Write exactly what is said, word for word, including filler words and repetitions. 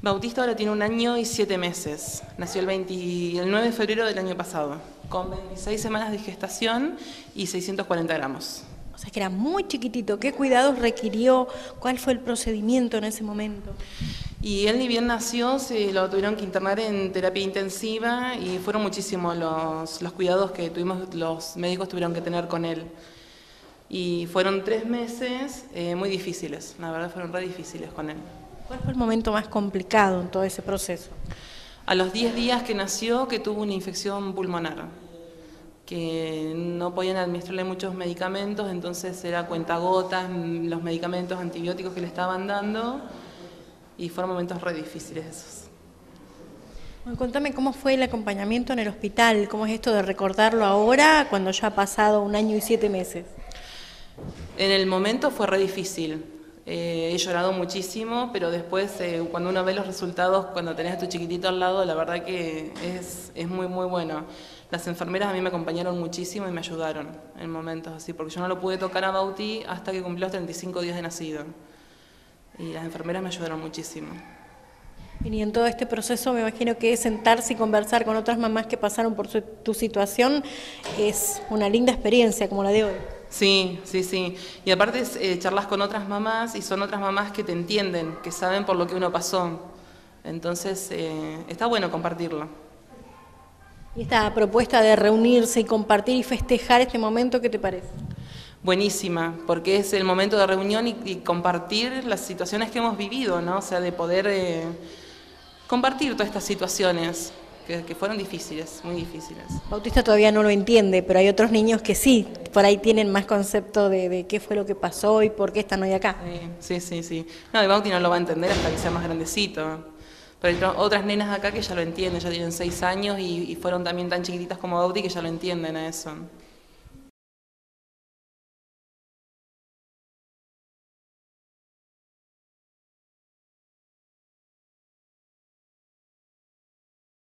Bautista ahora tiene un año y siete meses. Nació el, veinte, el nueve de febrero del año pasado, con veintiséis semanas de gestación y seiscientos cuarenta gramos. O sea que era muy chiquitito. ¿Qué cuidados requirió? ¿Cuál fue el procedimiento en ese momento? Y él ni bien nació, se lo tuvieron que internar en terapia intensiva y fueron muchísimos los, los cuidados que tuvimos, los médicos tuvieron que tener con él. Y fueron tres meses eh, muy difíciles, la verdad fueron re difíciles con él. ¿Cuál fue el momento más complicado en todo ese proceso? A los diez días que nació, que tuvo una infección pulmonar, que no podían administrarle muchos medicamentos, entonces era cuentagotas, los medicamentos antibióticos que le estaban dando, y fueron momentos re difíciles esos. Bueno, contame cómo fue el acompañamiento en el hospital, cómo es esto de recordarlo ahora, cuando ya ha pasado un año y siete meses. En el momento fue re difícil. Eh, he llorado muchísimo, pero después eh, cuando uno ve los resultados, cuando tenés a tu chiquitito al lado, la verdad que es, es muy muy bueno. Las enfermeras a mí me acompañaron muchísimo y me ayudaron en momentos así, porque yo no lo pude tocar a Bauti hasta que cumplió los treinta y cinco días de nacido. Y las enfermeras me ayudaron muchísimo. Y en todo este proceso me imagino que sentarse y conversar con otras mamás que pasaron por su, tu situación es una linda experiencia como la de hoy. Sí, sí, sí. Y aparte eh, charlas con otras mamás y son otras mamás que te entienden, que saben por lo que uno pasó. Entonces eh, está bueno compartirlo. ¿Y esta propuesta de reunirse y compartir y festejar este momento, qué te parece? Buenísima, porque es el momento de reunión y, y compartir las situaciones que hemos vivido, ¿no? O sea, de poder eh, compartir todas estas situaciones. Que, que fueron difíciles, muy difíciles. Bautista todavía no lo entiende, pero hay otros niños que sí, por ahí tienen más concepto de, de qué fue lo que pasó y por qué están hoy acá. Sí, sí, sí. No, y Bauti no lo va a entender hasta que sea más grandecito. Pero hay otras nenas acá que ya lo entienden, ya tienen seis años y, y fueron también tan chiquititas como Bauti que ya lo entienden a eso.